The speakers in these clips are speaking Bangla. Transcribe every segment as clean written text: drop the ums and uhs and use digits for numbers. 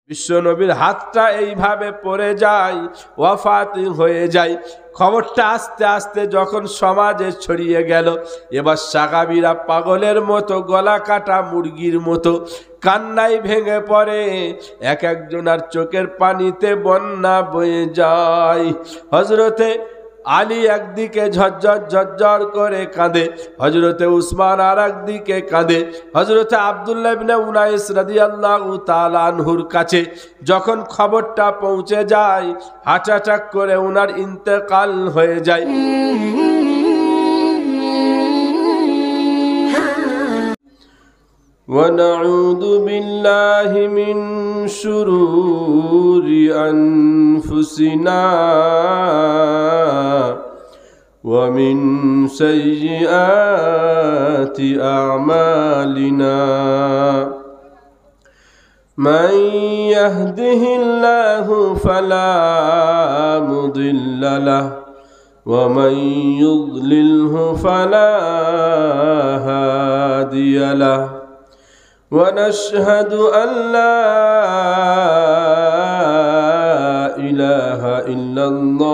বিশ্বনবীর হাতটা এইভাবে পড়ে যায়, ওয়াফাত হয়ে যায়। খবরটা আস্তে আস্তে যখন সমাজে ছড়িয়ে গেল, এবার সাহাবীরা পাগলের মতো, গলা কাটা মুরগির মতো কান্নায় ভেঙে পড়ে। এক একজনের চোখের পানিতে বন্যা বয়ে যায়। হযরতে আলী একদিকে ঝরঝর ঝরঝর করে কাঁদে, হযরতে উসমান আর একদিকে কাঁদে। হযরতে আব্দুল্লাহ ইবনে উনাইস রাদিয়াল্লাহু তাআলা আনহুর কাছে যখন খবরটা পৌঁছে যায়, হার্ট অ্যাটাক করে উনার ইন্তেকাল হয়ে যায়। ونعوذ بالله من شرور أنفسنا ومن سيئات أعمالنا من يهده الله فلا مضل له ومن يضلله فلا هادي له ونشهد أن لا إله إلا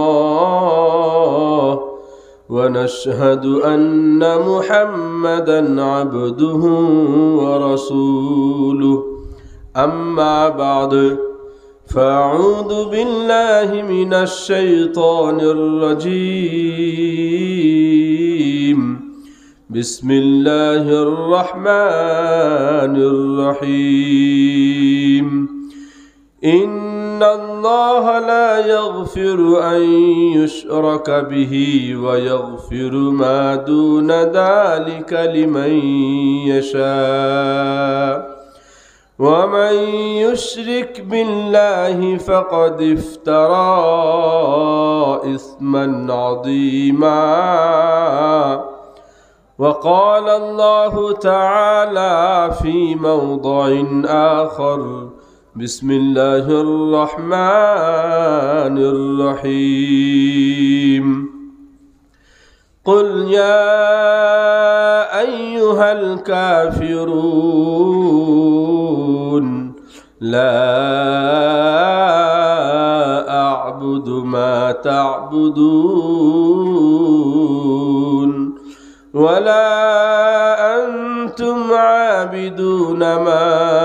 الله ونشهد أن محمدا عبده ورسوله أما بعد فأعوذ بالله من الشيطان الرجيم بسم الله الرحمن الرحيم إن الله لا يغفر أن يشرك به ويغفر ما دون ذلك لمن يشاء ومن يشرك بالله فقد افترى إثما عظيما وقال الله تعالى في موضع آخر بسم الله الرحمن الرحيم قل يا أيها الكافرون لا أعبد ما تعبدون ولا أنتم عابدون ما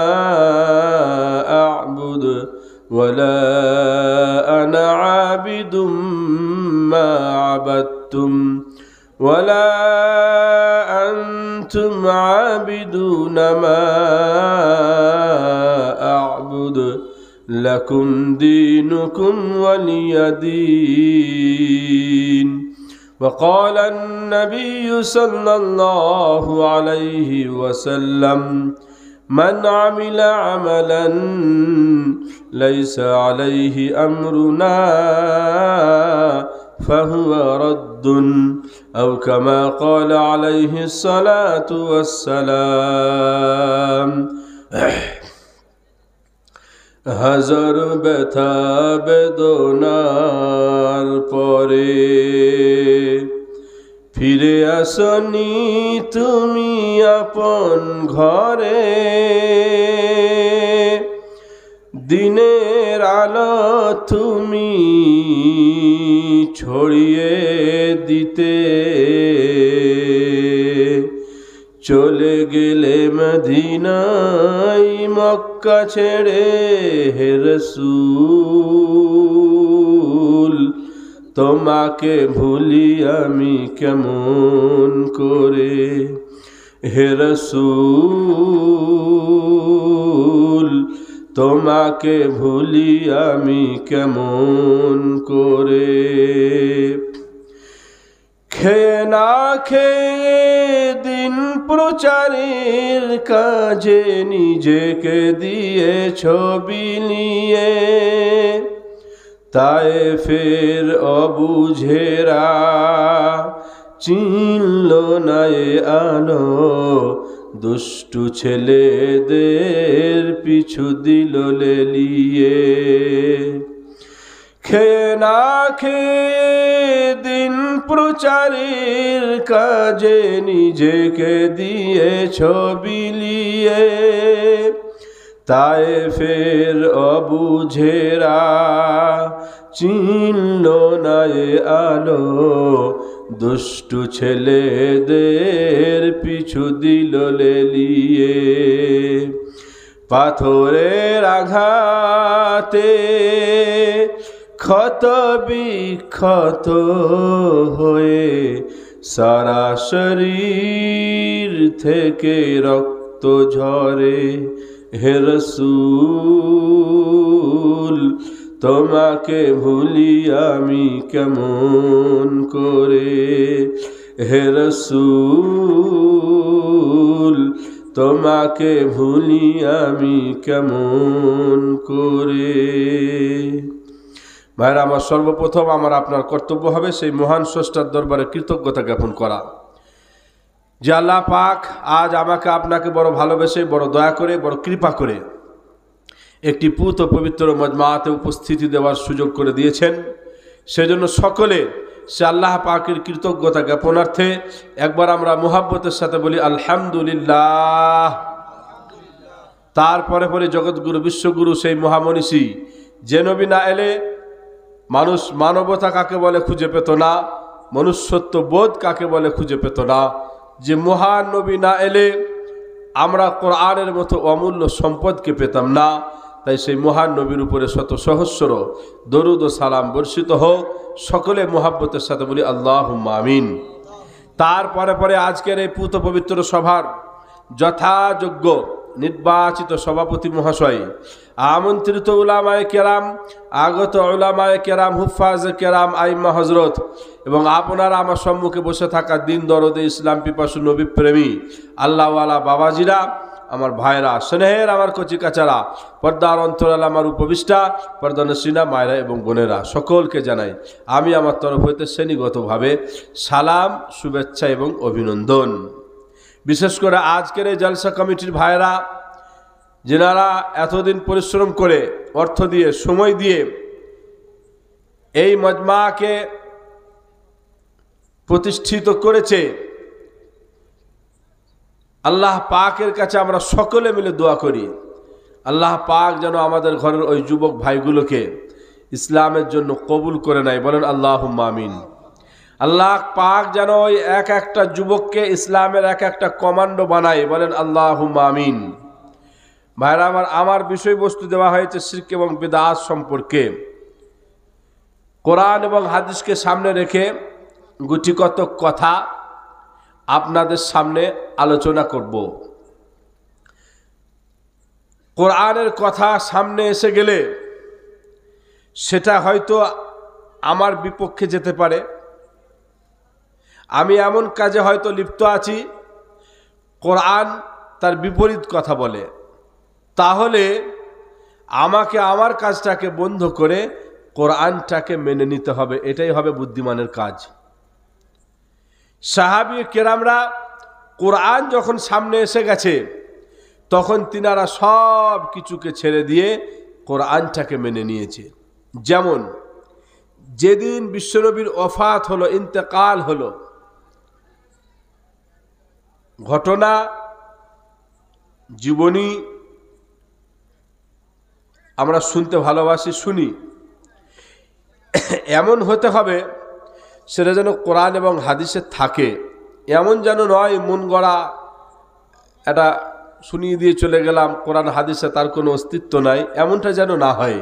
أعبد ولا أنا عابد ما عبدتم ولا أنتم عابدون ما أعبد لكم دينكم ولي دين وقال النبي صلى الله عليه وسلم من عمل عملا ليس عليه أمرنا فهو رد أو كما قال عليه الصلاة والسلام হাজার ব্যথা বেদনার পরে ফিরে আসনি তুমি আপন ঘরে দিনের আলো তুমি ছড়িয়ে দিতে চলে গেলে মদিনায় মক্কা ছেড়ে হে রাসূল তোমাকে ভুলি আমি কেমন করে হে রাসূল তোমাকে ভুলি আমি কেমন করে খেয়ে না খেয়ে দিন প্রচারের কাজে নিজেকে দিয়েছ বিলিয়ে তায়েফের অবুঝেরা চিনল না এ আলো দুষ্টু ছেলেদের পিছু দিল লেলিয়ে খেয়ে না খেয়ে দিন প্রচারের কাজে নিজেকে দিয়েছ বিলিয়ে তায়েফের অবুঝেরা চিনল না এ আলো, দুষ্টু ছেলেদের পিছু দিল লেলিয়ে। পাথরের আঘাতে ক্ষত বিক্ষত হয়ে সারা শরীর থেকে রক্ত ঝরে। হে রাসূল তোমাকে ভুলি আমি কেমন করে, হে রাসূল তোমাকে ভুলি আমি কেমন করে। ভাইরা আমার, সর্বপ্রথম আমার আপনার কর্তব্য হবে সেই মহান স্রষ্টার দরবারে কৃতজ্ঞতা জ্ঞাপন করা যে আল্লাহ পাক আজ আমাকে আপনাকে বড় ভালোবেসে, বড় দয়া করে, বড় কৃপা করে একটি পুত ও পবিত্র মজমাতে উপস্থিতি দেওয়ার সুযোগ করে দিয়েছেন। সেজন্য সকলে সে আল্লাহ পাকের কৃতজ্ঞতা জ্ঞাপনার্থে একবার আমরা মুহাব্বতের সাথে বলি আলহামদুলিল্লাহ। তারপরে পরে জগৎগুরু বিশ্বগুরু সেই মহামনীষী যে নবী না এলে মানুষ মানবতা কাকে বলে খুঁজে পেত না, মনুষ্যত্ব বোধ কাকে বলে খুঁজে পেত না। যে মহান নবী না এলে আমরা কোরআনের মতো অমূল্য সম্পদকে পেতাম না। তাই সেই মহান নবীর উপরে শত সহস্র দরুদ ও সালাম বর্ষিত হোক। সকলে মুহাব্বতের সাথে বলি আল্লাহুম্মা আমিন। তারপরে পরে আজকের এই পুত পবিত্র সভার যথাযোগ্য নির্বাচিত সভাপতি মহাশয়, আমন্ত্রিত উলামায়ে কেরাম, আগত উলামায়ে কেরাম, হুফাজ কেরাম, আইম্মা হজরত এবং আপনারা আমার সম্মুখে বসে থাকা দিন দরদে ইসলাম পিপাসু নবী প্রেমী আল্লাহওয়ালা বাবাজিরা, আমার ভাইরা, স্নেহের আমার কচি কাচারা, পর্দার অন্তরাল আমার উপবিষ্টা, পর্দানসীনা মায়েরা এবং বোনেরা, সকলকে জানাই আমি আমার তরফ হইতে শ্রেণীগতভাবে সালাম, শুভেচ্ছা এবং অভিনন্দন। বিশেষ করে আজকের এই জলসা কমিটির ভাইরা, যেনারা এতদিন পরিশ্রম করে, অর্থ দিয়ে, সময় দিয়ে এই মজমাকে প্রতিষ্ঠিত করেছে, আল্লাহ পাকের কাছে আমরা সকলে মিলে দোয়া করি আল্লাহ পাক যেন আমাদের ঘরের ওই যুবক ভাইগুলোকে ইসলামের জন্য কবুল করে নেয়। বলেন আল্লাহুম্মা আমিন। আল্লাহ পাক যেন ওই এক একটা যুবককে ইসলামের এক একটা কমান্ডো বানায়। বলেন আল্লাহুম্মা আমিন। ভাইরা আমার বিষয়বস্তু দেওয়া হয়েছে শিরক এবং বিদআত সম্পর্কে। কোরআন এবং হাদিসকে সামনে রেখে গুটিকত কথা আপনাদের সামনে আলোচনা করব। কোরআনের কথা সামনে এসে গেলে সেটা হয়তো আমার বিপক্ষে যেতে পারে। আমি এমন কাজে হয়তো লিপ্ত আছি, কোরআন তার বিপরীত কথা বলে, তাহলে আমাকে আমার কাজটাকে বন্ধ করে কোরআনটাকে মেনে নিতে হবে। এটাই হবে বুদ্ধিমানের কাজ। সাহাবী কেরামরা কোরআন যখন সামনে এসে গেছে তখন তিনারা সব কিছুকে ছেড়ে দিয়ে কোরআনটাকে মেনে নিয়েছে। যেমন যেদিন বিশ্বনবীর ওফাত হলো, ইন্তেকাল হলো, ঘটনা জীবনী আমরা শুনতে ভালোবাসি, শুনি। এমন হতে হবে সেটা যেন কোরআন এবং হাদিসে থাকে, এমন যেন নয় মন গড়া এটা শুনিয়ে দিয়ে চলে গেলাম, কোরআন হাদিসে তার কোনো অস্তিত্ব নাই, এমনটা যেন না হয়।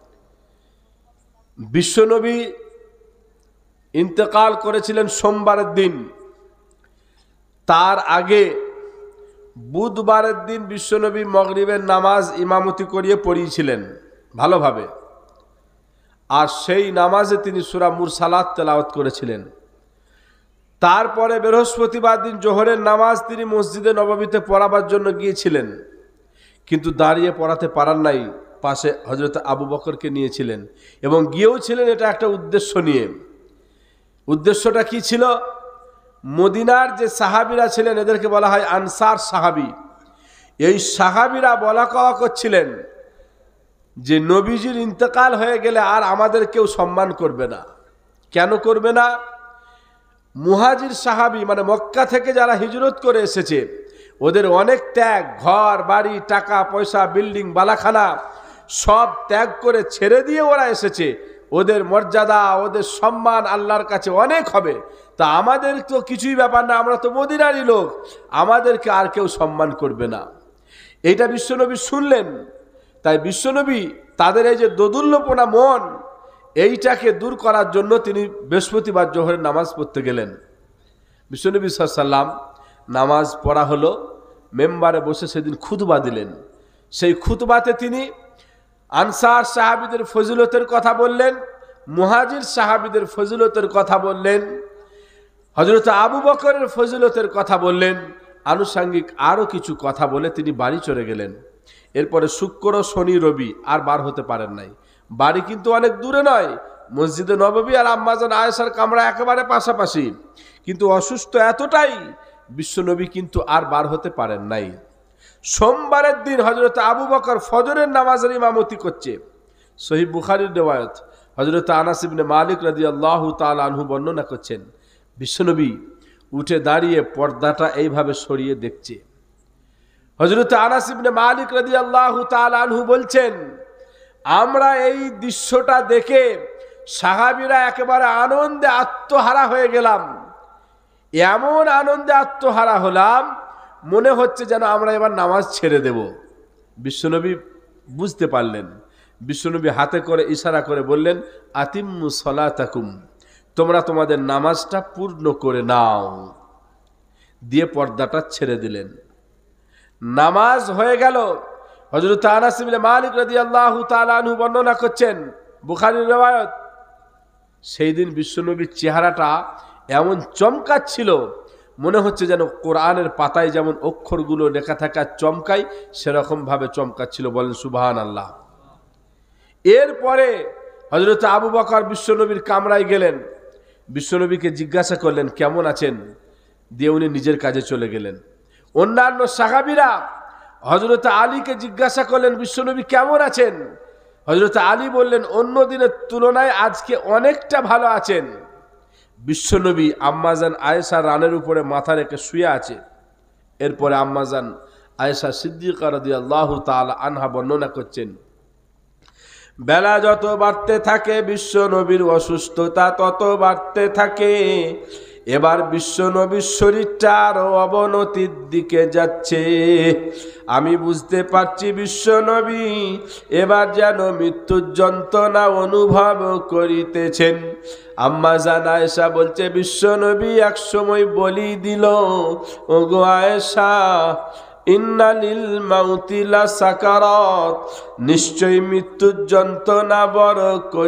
বিশ্বনবী ইন্তেকাল করেছিলেন সোমবারের দিন, তার আগে বুধবারের দিন বিশ্বনবী মাগরিবের নামাজ ইমামতি করিয়ে পড়িয়েছিলেন ভালোভাবে, আর সেই নামাজে তিনি সূরা মুরসালাত তেলাওয়াত করেছিলেন। তারপরে বৃহস্পতিবার দিন জোহরের নামাজ তিনি মসজিদে নববীতে পড়াবার জন্য গিয়েছিলেন, কিন্তু দাঁড়িয়ে পড়াতে পারার নাই, পাশে হযরত আবু বকরকে নিয়েছিলেন এবং গিয়েও ছিলেন এটা একটা উদ্দেশ্য নিয়ে। উদ্দেশ্যটা কি ছিল? মদিনার যে সাহাবীরা ছিলেন এদেরকে বলা হয় আনসার সাহাবী। এই সাহাবীরা বলা কওয়া করছিলেন যে নবীজির ইন্তেকাল হয়ে গেলে আর আমাদের কেউ সম্মান করবে না। কেন করবে না? মুহাজির সাহাবী মানে মক্কা থেকে যারা হিজরত করে এসেছে ওদের অনেক ত্যাগ, ঘর বাড়ি টাকা পয়সা বিল্ডিং বালাখানা সব ত্যাগ করে ছেড়ে দিয়ে ওরা এসেছে। ওদের মর্যাদা ওদের সম্মান আল্লাহর কাছে অনেক হবে। তা আমাদের তো কিছুই ব্যাপার না, আমরা তো মদিনারই লোক, আমাদেরকে আর কেউ সম্মান করবে না। এইটা বিশ্বনবী শুনলেন। তাই বিশ্বনবী তাদের এই যে দোদুল্যপনা মন, এইটাকে দূর করার জন্য তিনি বৃহস্পতিবার জোহরের নামাজ পড়তে গেলেন। বিশ্বনবী সাল্লাল্লাহু আলাইহি ওয়াসাল্লাম নামাজ পড়া হলো, মেম্বারে বসে সেদিন খুতবা দিলেন। সেই খুতবাতে তিনি আনসার সাহাবীদের ফজিলতের কথা বললেন, মুহাজির সাহাবীদের ফজিলতের কথা বললেন, হযরত আবু বকরের ফজিলতের কথা বললেন, আনুষঙ্গিক আরও কিছু কথা বলে তিনি বাড়ি চলে গেলেন। এরপরে শুক্র শনি রবি আর বার হতে পারেন নাই। বাড়ি কিন্তু অনেক দূরে নয়, মসজিদে নববী আর আম্মাজান আয়েশার কামরা একেবারে পাশাপাশি, কিন্তু অসুস্থ এতটাই বিশ্বনবী কিন্তু আর বার হতে পারেন নাই। সোমবারের দিন হযরত আবু বকর ফজরের নামাজের ইমামতি করছে। সহিহ বুখারীর রিওয়ায়াত, হযরত আনাস ইবনে মালিক রাদিয়াল্লাহু তাআলা আনহু বর্ণনা করছেন, বিশ্বনবী উঠে দাঁড়িয়ে পর্দাটা এইভাবে সরিয়ে দেখছে। হযরত আনাস ইবনে মালিক রাদিয়াল্লাহু তাআলা আনহু বলছেন, আমরা এই দৃশ্যটা দেখে সাহাবীরা একেবারে আনন্দে আত্মহারা হয়ে গেলাম। এমন আনন্দে আত্মহারা হলাম, মনে হচ্ছে যেন আমরা এবার নামাজ ছেড়ে দেব। বিশ্বনবী বুঝতে পারলেন। বিশ্বনবী হাতে করে ইশারা করে বললেন, আতিম্মু সলাতাকুম, তোমরা তোমাদের নামাজটা পূর্ণ করে নাও। দিয়ে পর্দাটা ছেড়ে দিলেন। নামাজ হয়ে গেল। হযরত আনাস ইবনে মালিক রাদিয়াল্লাহু তাআলা আনহু বর্ণনা করছেন, বুখারীর রিওয়ায়াত, সেই দিন বিশ্বনবীর চেহারাটা এমন চমকাচ্ছিল, মনে হচ্ছে যেন কোরআনের পাতায় যেমন অক্ষরগুলো লেখা থাকা চমকায়, সেরকম ভাবে চমকাচ্ছিল। বলেন সুবহানাল্লাহ। এরপরে হযরত আবু বকর বিশ্বনবীর কামরায় গেলেন, বিশ্বনবীকে জিজ্ঞাসা করলেন কেমন আছেন, দিয়ে উনি নিজের কাজে চলে গেলেন। অন্যান্য সাহাবীরা হযরত আলীকে জিজ্ঞাসা করলেন, বিশ্বনবী কেমন আছেন? হযরত আলী বললেন, অন্য দিনের তুলনায় আজকে অনেকটা ভালো আছেন। বিশ্বনবী আম্মাজান আয়েশা রানের উপরে মাথা রেখে শুয়ে আছে। এরপরে আম্মাজান আয়েশা সিদ্দিকা রাদিয়াল্লাহু তাআলা আনহা বর্ণনা করছেন, বেলা যত বাড়তে থাকে বিশ্বনবীর অসুস্থতা তত বাড়তে থাকে। এবার বিশ্বনবীর শরীরটা আরো অবনতির দিকে যাচ্ছে। আমি বুঝতে পারছি বিশ্বনবী এবার যেন মৃত্যুর যন্ত্রণা অনুভব করিতেছেন। আম্মা জান আয়েশা বলছে, বিশ্বনবী এক সময় বলি দিল, ওগো আয়েশা, ইন্না লিল মাউতি লা সাকারাত, নিশ্চয়ই মৃত্যুর যন্ত্রণা বড়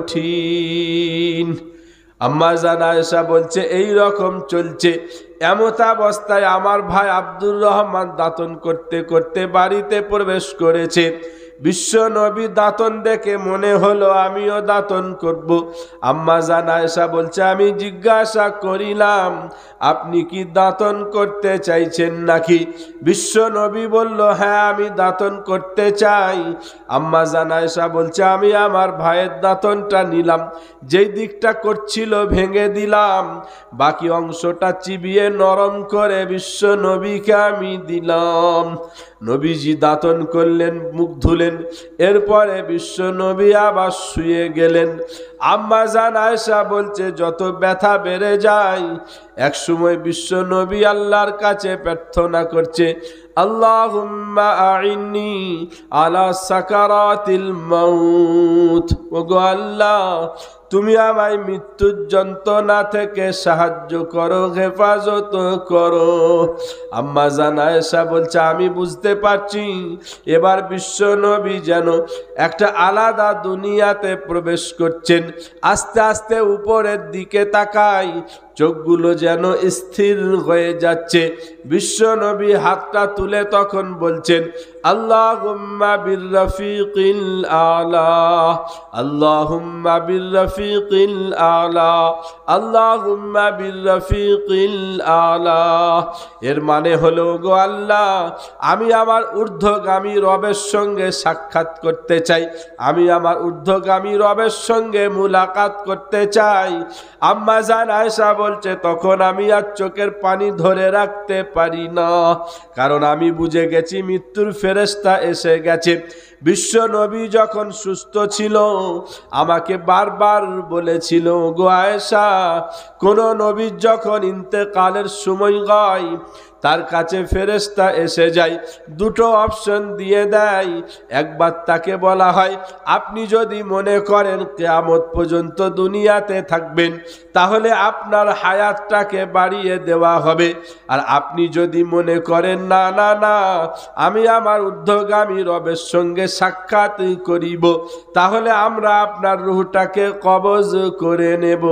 কঠিন। আম্মা জান আয়েশা বলছে, এই রকম চলছে। এমতাবস্থায় আমার ভাই আব্দুর রহমান দাতন করতে করতে বাড়িতে প্রবেশ করেছে। বিশ্বনবী দাতন দেখে মনে হলো আমিও দাতন করব। আম্মা জান আয়েশা বলছে, আমি জিজ্ঞাসা করিলাম আপনি কি দাতন করতে চাইছেন নাকি? বিশ্বনবী বলল, হ্যাঁ আমি দাতন করতে চাই। আম্মা জান আয়েশা বলছে, আমি আমার ভাইয়ের দাতনটা নিলাম, যেই দিকটা করছিল ভেঙে দিলাম, বাকি অংশটা চিবিয়ে নরম করে বিশ্বনবীকে আমি দিলাম। নবীজি দাতন করলেন, মুখ ধুলেন, এরপরে বিশ্বনবী আবার শুয়ে গেলেন। আম্মা জান আয়েশা বলছে, যত ব্যথা বেড়ে যায় এক সময় বিশ্বনবী আল্লাহর কাছে প্রার্থনা করছে, আল্লাহুম্মা আইন্নি আলা সাকারাতিল মাউত, ওগো আল্লাহ তুমি আমায় মৃত্যুর যন্ত্রণা থেকে সাহায্য করো, হেফাজত করো। আম্মা জান আয়েশা বলছে, আমি বুঝতে পারছি এবার বিশ্বনবী যেন একটা আলাদা দুনিয়াতে প্রবেশ করছেন। আস্তে আস্তে উপরের দিকে তাকাই, চোখগুলো যেন স্থির হয়ে যাচ্ছে। বিশ্বনবী হাতটা তুলে তখন বলছেন, আল্লাহুম্মা বির রফিকিল আলা, আল্লাহুম্মা বির রফিকিল আলা, আল্লাহুম্মা বির রফিকিল আলা। এর মানে হলো, গো আল্লাহ আমি আমার ঊর্ধ্বগামী রবের সঙ্গে সাক্ষাৎ করতে চাই, আমি আমার ঊর্ধ্বগামী রবের সঙ্গে মুলাকাত করতে চাই। আম্মা জান আয়েশা বলছে তখন আমি আর চোখের পানি ধরে রাখতে পারি না, কারণ আমি বুঝে গেছি মৃত্যুর ফেরেশতা এসে গেছে। বিশ্ব নবী যখন সুস্থ ছিল আমাকে বারবার বলেছিল, গো আয়েশা, কোন নবীর যখন ইন্তেকালের সময় হয় তার কাছে ফেরেশতা এসে যায়, দুটো অপশন দিয়ে দেয়। একবার তাকে বলা হয়, আপনি যদি মনে করেন কিয়ামত পর্যন্ত দুনিয়াতে থাকবেন তাহলে আপনার হায়াতটাকে বাড়িয়ে দেওয়া হবে, আর আপনি যদি মনে করেন না না না আমি আমার ঊর্ধ্বগামী রবের সঙ্গে সাক্ষাৎ করিব, তাহলে আমরা আপনার রূহটাকে কবজ করে নেব।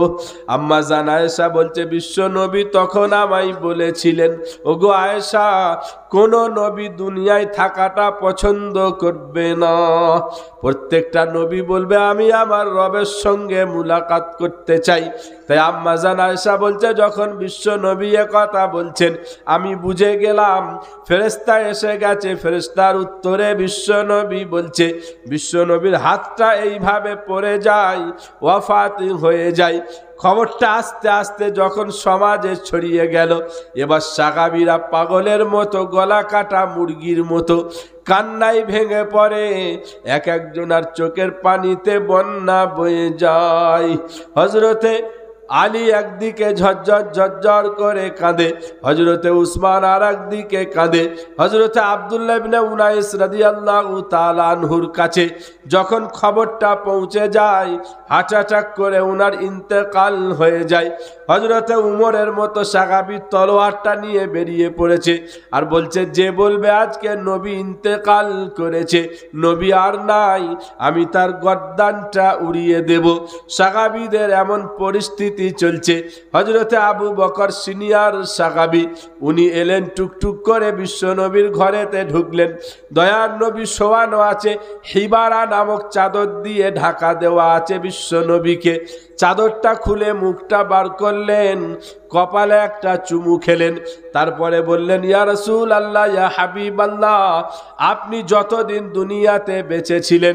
আম্মা জান আয়েশা বলছে, বিশ্ব নবী তখন আমায় বলেছিলেন, ওগো আয়েশা, কোন নবী দুনিয়ায় থাকাটা পছন্দ করবে না, প্রত্যেকটা নবী বলবে আমি আমার রবের সঙ্গে মুলাকাত করতে চাই। তাই আম্মা জান আয়েশা বলছে, যখন বিশ্ব নবী কথা বলছেন আমি বুঝে গেলাম ফেরেশতা এসে গেছে। ফেরেশতার উত্তরে বিশ্ব নবী বলছে, বিশ্ব নবীর হাতটা এইভাবে পড়ে যায়, ওয়াফাত হয়ে যায়। খবরটা আস্তে আস্তে যখন সমাজে ছড়িয়ে গেল, এবার সাহাবীরা পাগলের মতো, গলা কাটা মুরগির মতো কান্নায় ভেঙে পড়ে। এক একজনের চোখের পানিতে বন্যা বয়ে যায়। হযরতে আলী একদিকে ঝরঝর ঝরঝর করে কাঁদে, হযরতে উসমান আর একদিকে কাঁদে। হযরতে আব্দুল্লাহ ইবনে উনাইস রাদিয়াল্লাহু তাআলা আনহুর কাছে যখন খবরটা পৌঁছে যায়, হার্ট অ্যাটাক করে উনার ইন্তেকাল হয়ে যায়। হযরতে উমরের মতো সাহাবী তলোয়ারটা নিয়ে বেরিয়ে পড়েছে আর বলছে, যে বলবে আজকে নবী ইন্তেকাল করেছে, নবী আর নাই, আমি তার গর্দানটা উড়িয়ে দেব। সাহাবীদের এমন পরিস্থিতি চলছে। হযরতে আবু বকর সিনিয়র সাহাবী, উনি এলেন টুকটুক করে বিশ্ব নবীর ঘরেতে ঢুকলেন। দয়ার নবী শোয়ানো আছে, হিবারা নামক চাদর দিয়ে ঢাকা দেওয়া আছে বিশ্ব নবীকে। চাদরটা খুলে মুখটা বার করলেন, কপালে একটা চুমু খেলেন, তারপরে বললেন, ইয়া রাসূলুল্লাহ, ইয়া হাবিবাল্লাহ, আপনি যতদিন দুনিয়াতে বেঁচে ছিলেন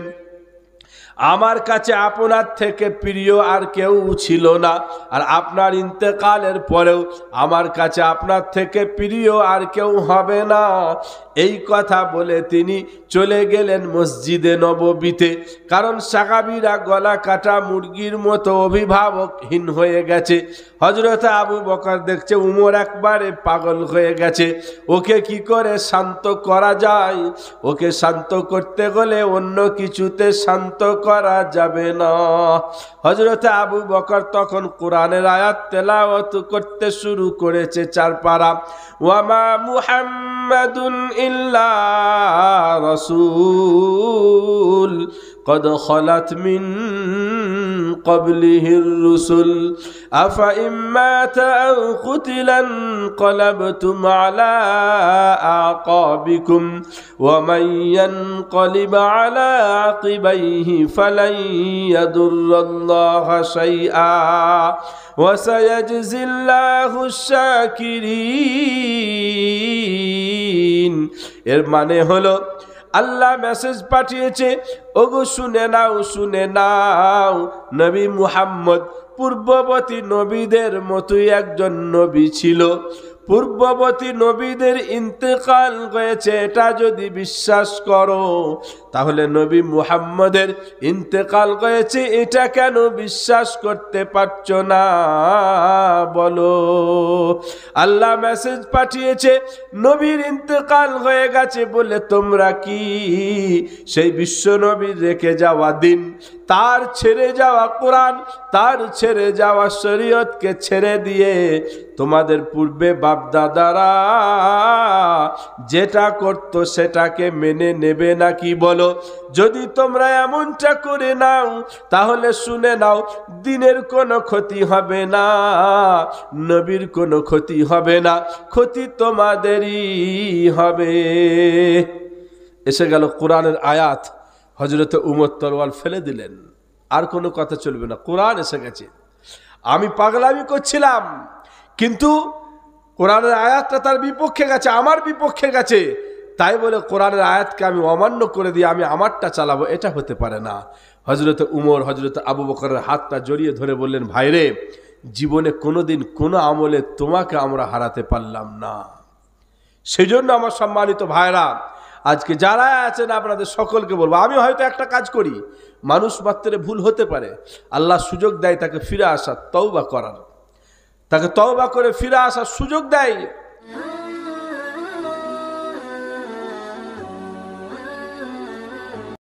আমার কাছে আপনার থেকে প্রিয় আর কেউ ছিল না, আর আপনার ইন্তেকালের পরেও আমার কাছে আপনার থেকে প্রিয় আর কেউ হবে না। এই কথা বলে তিনি চলে গেলেন মসজিদে নববীতে। কারণ সাহাবীরা গলা কাটা মুরগির মতো অভিভাবকহীন হয়ে গেছে। হযরতে আবু বকর দেখছে উমর একবারে পাগল হয়ে গেছে, ওকে কি করে শান্ত করা যায়? ওকে শান্ত করতে গেলে অন্য কিছুতে শান্ত করা যাবে না। হযরতে আবু বকর তখন কোরআনের আয়াত তেলাওয়াত করতে শুরু করেছে 4 পারা। ওয়ামা মুহাম্মাদুন ইল্লা রাসূল قد خلت من قبله الرسل أفإن مات أو قتل انقلبتم على أعقابكم ومن ينقلب على عقبيه فلن يضر الله شيئا وسيجزي الله الشاكرين। এর মানে হলো আল্লাহ মেসেজ পাঠিয়েছে, ওগো শুনে নাও, নবী মুহাম্মদ পূর্ববর্তী নবীদের মতোই একজন নবী ছিল। পূর্ববর্তী নবীদের ইন্তেকাল হয়েছে এটা যদি বিশ্বাস করো, তাহলে নবী মুহাম্মদের ইন্তেকাল হয়েছে এটা কেন বিশ্বাস করতে পারছো না বলো? আল্লাহ মেসেজ পাঠিয়েছে নবীর ইন্তেকাল হয়ে গেছে বলে তোমরা কি সেই বিশ্ব নবীর রেখে যাওয়া দিন, তার ছেড়ে যাওয়া কোরআন, তার ছেড়ে যাওয়া শরীয়তকে ছেড়ে দিয়ে তোমাদের পূর্বে বাপদাদারা যেটা করত সেটাকে মেনে নেবে নাকি বলো? যদি তোমরা এমনটা করে নাও তাহলে শুনে নাও, দিনের কোনো ক্ষতি হবে না, নবীর কোনো ক্ষতি হবে না, ক্ষতি তোমাদেরই হবে। এসে গেল কোরআনের আয়াত, হযরতে উমর তরওয়াল ফেলে দিলেন, আর কোনো কথা চলবে না, কোরআন এসে গেছে। আমি পাগলামি করছিলাম, কিন্তু কোরআনের আয়াতটা তার বিপক্ষে গেছে, আমার বিপক্ষে গেছে, তাই বলে কোরআনের আয়াতকে আমি অমান্য করে দিয়ে আমি আমারটা চালাবো, এটা হতে পারে না। হযরতে উমর হযরতে আবু বকরের হাতটা জড়িয়ে ধরে বললেন, ভাইরে, জীবনে কোনোদিন কোনো আমলে তোমাকে আমরা হারাতে পারলাম না। সেই জন্য আমার সম্মানিত ভাইরা, আজকে যারা আছেন আপনাদের সকলকে বলবো, আমি হয়তো একটা কাজ করি, মানুষ মাত্রে ভুল হতে পারে, আল্লাহ সুযোগ দেয় তাকে ফিরে আসার, তওবা করার, তাকে তওবা করে ফিরে আসার সুযোগ দেয়।